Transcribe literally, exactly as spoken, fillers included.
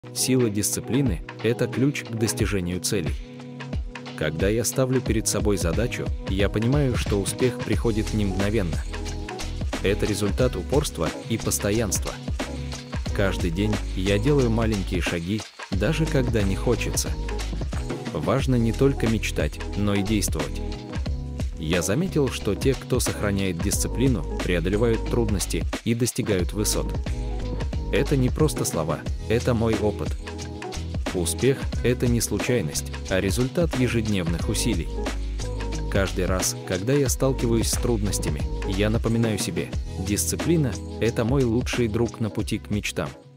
Сила дисциплины – это ключ к достижению целей. Когда я ставлю перед собой задачу, я понимаю, что успех приходит не мгновенно. Это результат упорства и постоянства. Каждый день я делаю маленькие шаги, даже когда не хочется. Важно не только мечтать, но и действовать. Я заметил, что те, кто сохраняет дисциплину, преодолевают трудности и достигают высот. Это не просто слова, это мой опыт. Успех – это не случайность, а результат ежедневных усилий. Каждый раз, когда я сталкиваюсь с трудностями, я напоминаю себе: дисциплина – это мой лучший друг на пути к мечтам.